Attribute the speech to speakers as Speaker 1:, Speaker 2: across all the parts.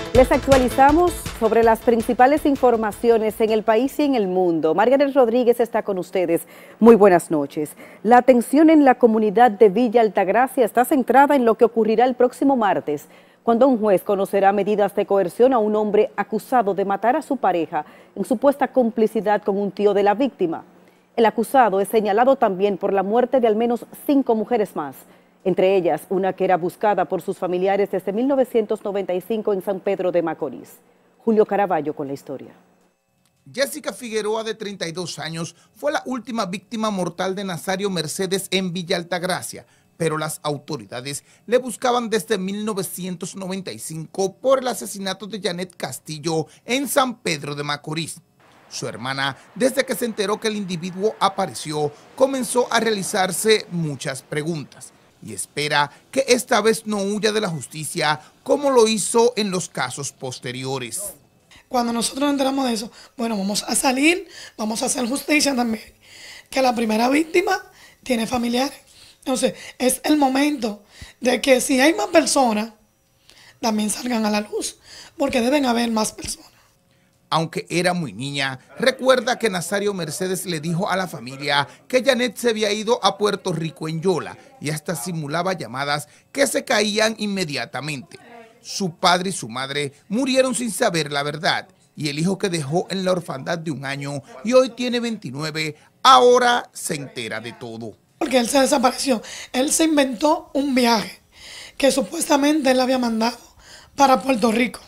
Speaker 1: Les actualizamos sobre las principales informaciones en el país y en el mundo. Margaret Rodríguez está con ustedes. Muy buenas noches. La atención en la comunidad de Villa Altagracia está centrada en lo que ocurrirá el próximo martes, cuando un juez conocerá medidas de coerción a un hombre acusado de matar a su pareja en supuesta complicidad con un tío de la víctima. El acusado es señalado también por la muerte de al menos 5 mujeres más, entre ellas una que era buscada por sus familiares desde 1995 en San Pedro de Macorís. Julio Caraballo con la historia.
Speaker 2: Jessica Figueroa, de 32 años, fue la última víctima mortal de Nazario Mercedes en Villa Altagracia, pero las autoridades le buscaban desde 1995 por el asesinato de Janet Castillo en San Pedro de Macorís. Su hermana, desde que se enteró que el individuo apareció, comenzó a realizarse muchas preguntas y espera que esta vez no huya de la justicia como lo hizo en los casos posteriores.
Speaker 3: Cuando nosotros nos enteramos de eso, bueno, vamos a salir, vamos a hacer justicia también, que la primera víctima tiene familiares. Entonces, es el momento de que si hay más personas, también salgan a la luz, porque deben haber más personas.
Speaker 2: Aunque era muy niña, recuerda que Nazario Mercedes le dijo a la familia que Janet se había ido a Puerto Rico en Yola y hasta simulaba llamadas que se caían inmediatamente. Su padre y su madre murieron sin saber la verdad y el hijo que dejó en la orfandad de 1 año y hoy tiene 29, ahora se entera de todo.
Speaker 3: Porque él se desapareció, él se inventó un viaje que supuestamente él había mandado para Puerto Rico.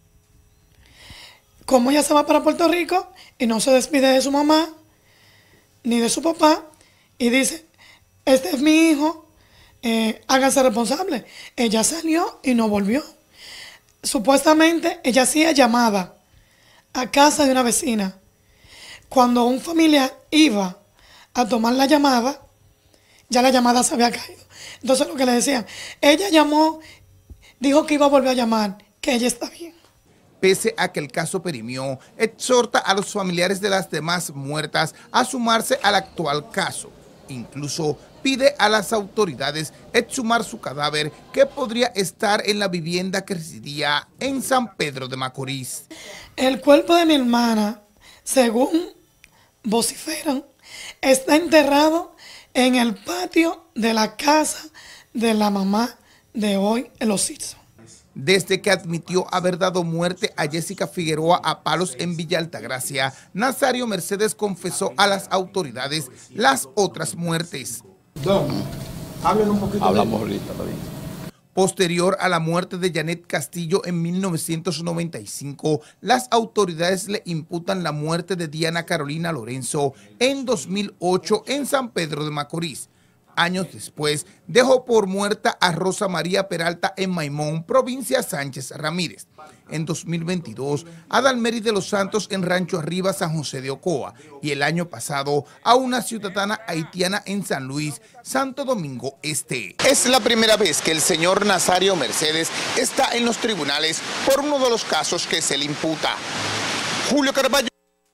Speaker 3: Como ella se va para Puerto Rico y no se despide de su mamá ni de su papá y dice, este es mi hijo, háganse responsable. Ella salió y no volvió. Supuestamente ella hacía llamada a casa de una vecina. Cuando un familiar iba a tomar la llamada, ya la llamada se había caído. Entonces lo que le decían, ella llamó, dijo que iba a volver a llamar, que ella está bien.
Speaker 2: Pese a que el caso perimió, exhorta a los familiares de las demás muertas a sumarse al actual caso. Incluso pide a las autoridades exhumar su cadáver, que podría estar en la vivienda que residía en San Pedro de Macorís.
Speaker 3: El cuerpo de mi hermana, según vociferan, está enterrado en el patio de la casa de la mamá de hoy, el Osizo.
Speaker 2: Desde que admitió haber dado muerte a Jessica Figueroa a palos en Villa Altagracia, Nazario Mercedes confesó a las autoridades las otras muertes.
Speaker 4: Don, hablen un poquito. Hablamos ahorita, también.
Speaker 2: Posterior a la muerte de Janet Castillo en 1995, las autoridades le imputan la muerte de Diana Carolina Lorenzo en 2008 en San Pedro de Macorís. Años después, dejó por muerta a Rosa María Peralta en Maimón, provincia Sánchez Ramírez. En 2022, a Dalmeri de los Santos en Rancho Arriba, San José de Ocoa. Y el año pasado, a una ciudadana haitiana en San Luis, Santo Domingo Este. Es la primera vez que el señor Nazario Mercedes está en los tribunales por uno de los casos que se le imputa. Julio Caraballo.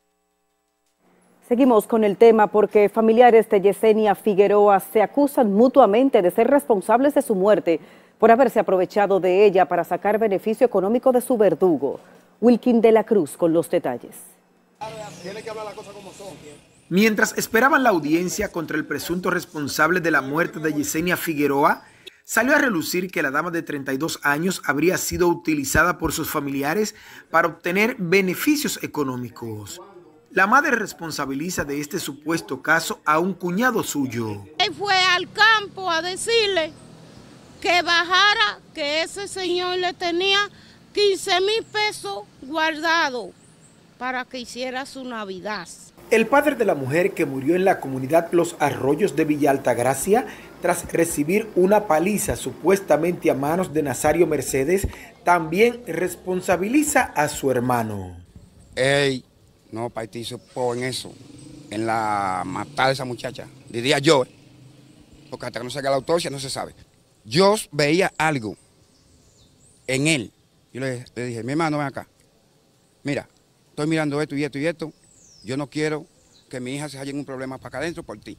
Speaker 1: Seguimos con el tema porque familiares de Yesenia Figueroa se acusan mutuamente de ser responsables de su muerte por haberse aprovechado de ella para sacar beneficio económico de su verdugo. Wilkin de la Cruz con los detalles.
Speaker 5: Mientras esperaban la audiencia contra el presunto responsable de la muerte de Yesenia Figueroa, salió a relucir que la dama de 32 años habría sido utilizada por sus familiares para obtener beneficios económicos. La madre responsabiliza de este supuesto caso a un cuñado suyo.
Speaker 6: Él fue al campo a decirle que bajara, que ese señor le tenía 15,000 pesos guardados para que hiciera su Navidad.
Speaker 5: El padre de la mujer que murió en la comunidad Los Arroyos de Villa Altagracia, tras recibir una paliza supuestamente a manos de Nazario Mercedes, también responsabiliza a su hermano.
Speaker 7: No participó en eso, en la matar a esa muchacha, diría yo, porque hasta que no se haga la autopsia no se sabe. Yo veía algo en él. Yo le dije, mi hermano, ven acá. Mira, estoy mirando esto y esto y esto. Yo no quiero que mi hija se haya en un problema para acá adentro por ti.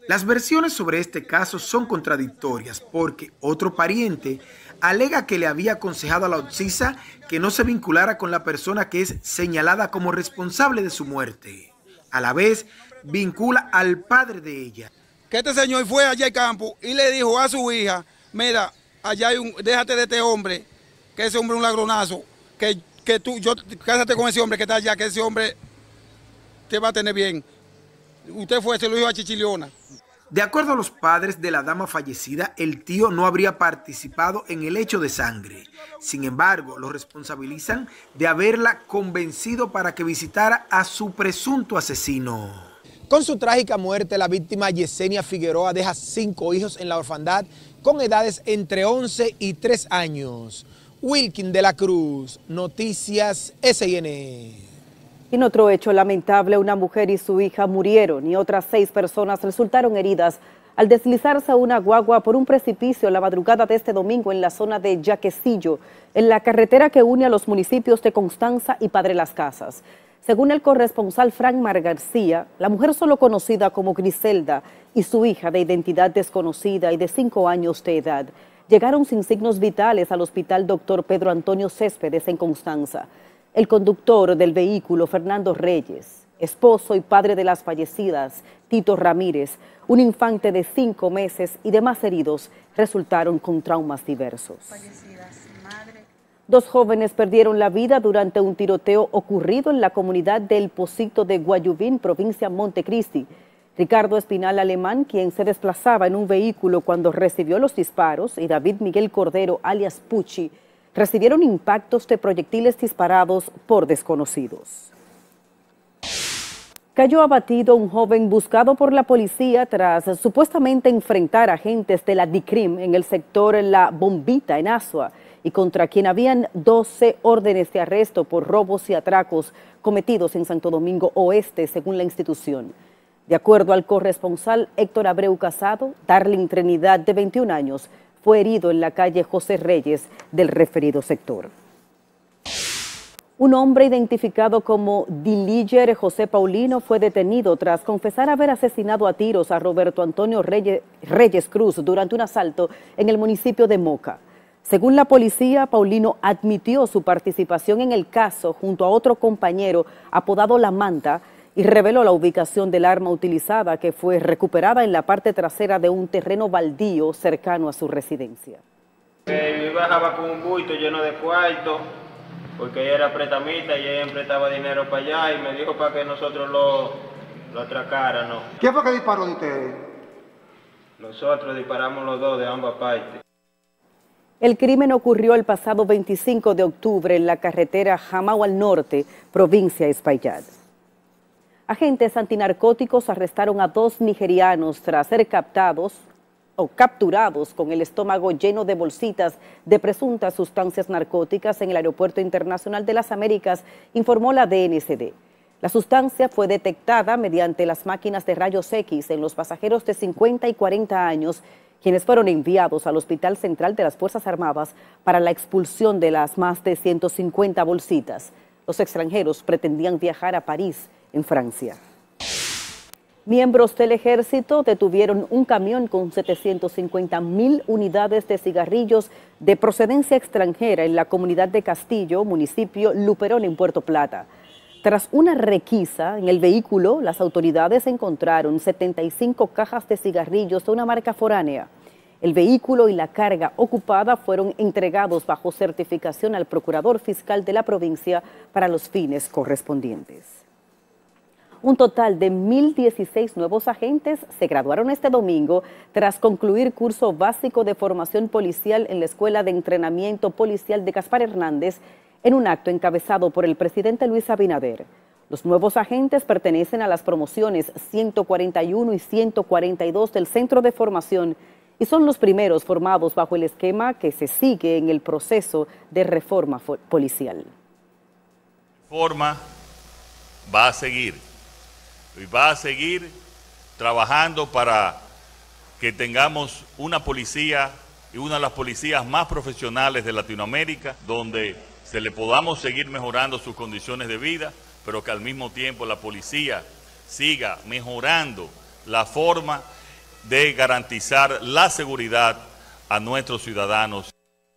Speaker 5: Las versiones sobre este caso son contradictorias porque otro pariente alega que le había aconsejado a la Otsisa que no se vinculara con la persona que es señalada como responsable de su muerte. A la vez, vincula al padre de ella.
Speaker 7: Que este señor fue allá al campo y le dijo a su hija, mira, allá hay déjate de este hombre, que ese hombre es un ladronazo, que tú, cásate con ese hombre que está allá, que ese hombre te va a tener bien. Usted se lo dijo a Chichiliona.
Speaker 5: De acuerdo a los padres de la dama fallecida, el tío no habría participado en el hecho de sangre. Sin embargo, lo responsabilizan de haberla convencido para que visitara a su presunto asesino.
Speaker 8: Con su trágica muerte, la víctima Yesenia Figueroa deja 5 hijos en la orfandad con edades entre 11 y 3 años. Wilkin de la Cruz, Noticias SIN.
Speaker 1: En otro hecho lamentable, una mujer y su hija murieron y otras 6 personas resultaron heridas al deslizarse a una guagua por un precipicio la madrugada de este domingo en la zona de Yaquecillo, en la carretera que une a los municipios de Constanza y Padre Las Casas. Según el corresponsal Frank Mar García, la mujer solo conocida como Griselda y su hija de identidad desconocida y de 5 años de edad llegaron sin signos vitales al hospital Dr. Pedro Antonio Céspedes en Constanza. El conductor del vehículo, Fernando Reyes, esposo y padre de las fallecidas, Tito Ramírez, un infante de 5 meses y demás heridos, resultaron con traumas diversos. 2 jóvenes perdieron la vida durante un tiroteo ocurrido en la comunidad del Pocito de Guayubín, provincia Montecristi. Ricardo Espinal Alemán, quien se desplazaba en un vehículo cuando recibió los disparos, y David Miguel Cordero, alias Puchi, recibieron impactos de proyectiles disparados por desconocidos. Cayó abatido un joven buscado por la policía tras supuestamente enfrentar agentes de la DICRIM en el sector La Bombita, en Azua, y contra quien habían 12 órdenes de arresto por robos y atracos cometidos en Santo Domingo Oeste, según la institución. De acuerdo al corresponsal Héctor Abreu Casado, Darling Trinidad, de 21 años, fue herido en la calle José Reyes del referido sector. Un hombre identificado como Diliger José Paulino fue detenido tras confesar haber asesinado a tiros a Roberto Antonio Reyes Cruz durante un asalto en el municipio de Moca. Según la policía, Paulino admitió su participación en el caso junto a otro compañero apodado La Manta y reveló la ubicación del arma utilizada, que fue recuperada en la parte trasera de un terreno baldío cercano a su residencia.
Speaker 9: Yo bajaba con un bulto lleno de cuartos, porque ella era prestamista y ella prestaba dinero para allá y me dijo para que nosotros lo atracáramos.
Speaker 10: ¿Quién fue que disparó de ustedes?
Speaker 9: Nosotros disparamos los 2 de ambas partes.
Speaker 1: El crimen ocurrió el pasado 25 de octubre en la carretera Jamao al Norte, provincia Espaillat. Agentes antinarcóticos arrestaron a 2 nigerianos tras ser capturados con el estómago lleno de bolsitas de presuntas sustancias narcóticas en el Aeropuerto Internacional de las Américas, informó la DNCD. La sustancia fue detectada mediante las máquinas de rayos X en los pasajeros de 50 y 40 años, quienes fueron enviados al Hospital Central de las Fuerzas Armadas para la expulsión de las más de 150 bolsitas. Los extranjeros pretendían viajar a París, en Francia. Miembros del ejército detuvieron un camión con 750.000 unidades de cigarrillos de procedencia extranjera en la comunidad de Castillo, municipio Luperón, en Puerto Plata. Tras una requisa en el vehículo, las autoridades encontraron 75 cajas de cigarrillos de una marca foránea. El vehículo y la carga ocupada fueron entregados bajo certificación al procurador fiscal de la provincia para los fines correspondientes. Un total de 1.016 nuevos agentes se graduaron este domingo tras concluir curso básico de formación policial en la Escuela de Entrenamiento Policial de Gaspar Hernández en un acto encabezado por el presidente Luis Abinader. Los nuevos agentes pertenecen a las promociones 141 y 142 del Centro de Formación y son los primeros formados bajo el esquema que se sigue en el proceso de reforma policial.
Speaker 11: Forma va a seguir. Y va a seguir trabajando para que tengamos una policía y una de las policías más profesionales de Latinoamérica, donde se le podamos seguir mejorando sus condiciones de vida, pero que al mismo tiempo la policía siga mejorando la forma de garantizar la seguridad a nuestros ciudadanos.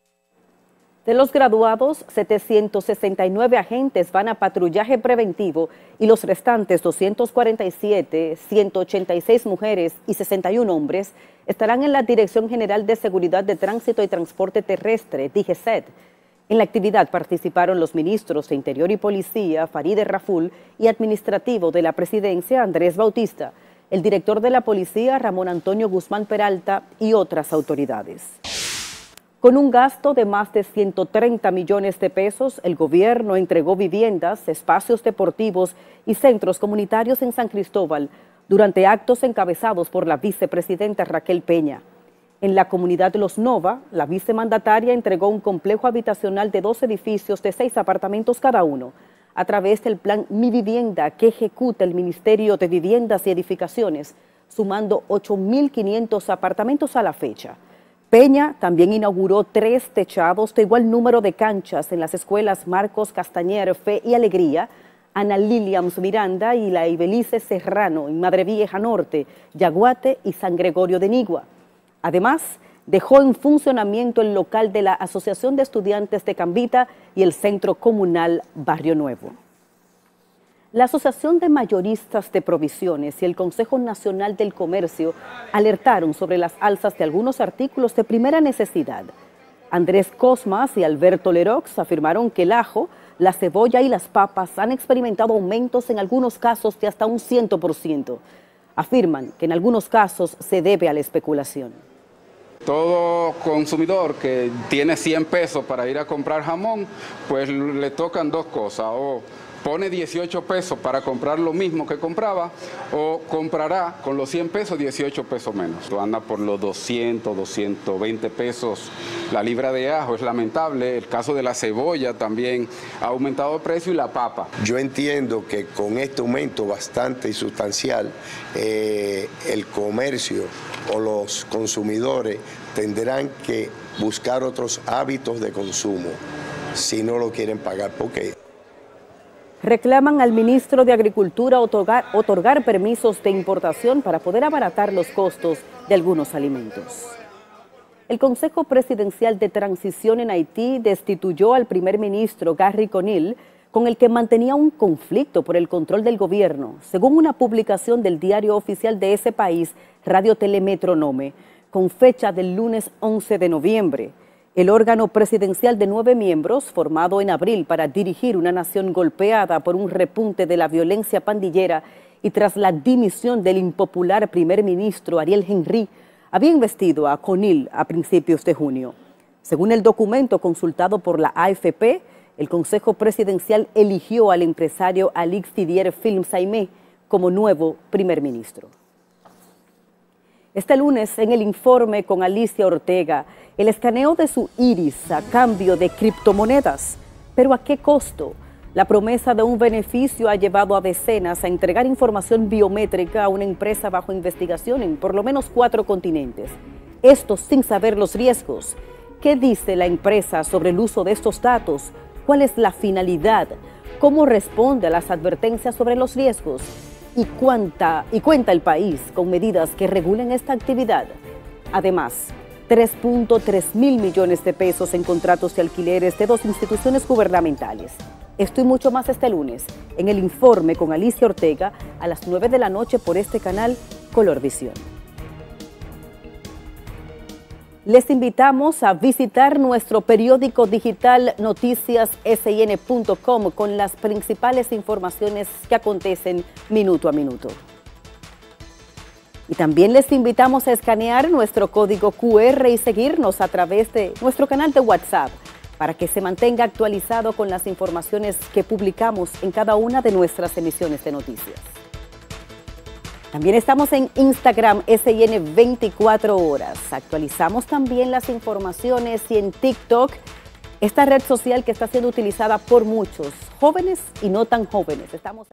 Speaker 1: De los graduados, 769 agentes van a patrullaje preventivo y los restantes 247, 186 mujeres y 61 hombres estarán en la Dirección General de Seguridad de Tránsito y Transporte Terrestre, DGCET. En la actividad participaron los ministros de Interior y Policía, Farideh Raful, y Administrativo de la Presidencia, Andrés Bautista, el director de la Policía, Ramón Antonio Guzmán Peralta, y otras autoridades. Con un gasto de más de 130 millones de pesos, el gobierno entregó viviendas, espacios deportivos y centros comunitarios en San Cristóbal durante actos encabezados por la vicepresidenta Raquel Peña. En la comunidad de Los Nova, la vicemandataria entregó un complejo habitacional de 2 edificios de 6 apartamentos cada uno, a través del plan Mi Vivienda que ejecuta el Ministerio de Viviendas y Edificaciones, sumando 8.500 apartamentos a la fecha. Peña también inauguró 3 techados de igual número de canchas en las escuelas Marcos Castañer, Fe y Alegría, Ana Liliams Miranda y la Ibelice Serrano en Madre Vieja Norte, Yaguate y San Gregorio de Nigua. Además, dejó en funcionamiento el local de la Asociación de Estudiantes de Cambita y el Centro Comunal Barrio Nuevo. La Asociación de Mayoristas de Provisiones y el Consejo Nacional del Comercio alertaron sobre las alzas de algunos artículos de primera necesidad. Andrés Cosmas y Alberto Lerox afirmaron que el ajo, la cebolla y las papas han experimentado aumentos en algunos casos de hasta un 100%. Afirman que en algunos casos se debe a la especulación.
Speaker 10: Todo consumidor que tiene 100 pesos para ir a comprar jamón, pues le tocan 2 cosas, o pone 18 pesos para comprar lo mismo que compraba, o comprará con los 100 pesos 18 pesos menos. Anda por los 200, 220 pesos la libra de ajo, es lamentable. El caso de la cebolla también ha aumentado el precio y la papa.
Speaker 12: Yo entiendo que con este aumento bastante y sustancial, el comercio o los consumidores tendrán que buscar otros hábitos de consumo si no lo quieren pagar, porque
Speaker 1: reclaman al ministro de Agricultura otorgar permisos de importación para poder abaratar los costos de algunos alimentos. El Consejo Presidencial de Transición en Haití destituyó al primer ministro Gary Conille, con el que mantenía un conflicto por el control del gobierno, según una publicación del diario oficial de ese país, Radio Telemetronome, con fecha del lunes 11 de noviembre. El órgano presidencial de 9 miembros, formado en abril para dirigir una nación golpeada por un repunte de la violencia pandillera y tras la dimisión del impopular primer ministro Ariel Henry, había investido a Conille a principios de junio. Según el documento consultado por la AFP, el Consejo Presidencial eligió al empresario Alix Didier Film-Saimé como nuevo primer ministro. Este lunes, en el informe con Alicia Ortega, el escaneo de su iris a cambio de criptomonedas. ¿Pero a qué costo? La promesa de un beneficio ha llevado a decenas a entregar información biométrica a una empresa bajo investigación en por lo menos 4 continentes. Esto sin saber los riesgos. ¿Qué dice la empresa sobre el uso de estos datos? ¿Cuál es la finalidad? ¿Cómo responde a las advertencias sobre los riesgos? ¿Y cuenta el país con medidas que regulen esta actividad? Además, 3.3 mil millones de pesos en contratos de alquileres de 2 instituciones gubernamentales. Esto y mucho más este lunes en el informe con Alicia Ortega a las 9 de la noche por este canal Colorvisión. Les invitamos a visitar nuestro periódico digital noticiassin.com con las principales informaciones que acontecen minuto a minuto. Y también les invitamos a escanear nuestro código QR y seguirnos a través de nuestro canal de WhatsApp para que se mantenga actualizado con las informaciones que publicamos en cada una de nuestras emisiones de noticias. También estamos en Instagram, SIN 24 horas. Actualizamos también las informaciones y en TikTok, esta red social que está siendo utilizada por muchos, jóvenes y no tan jóvenes. Estamos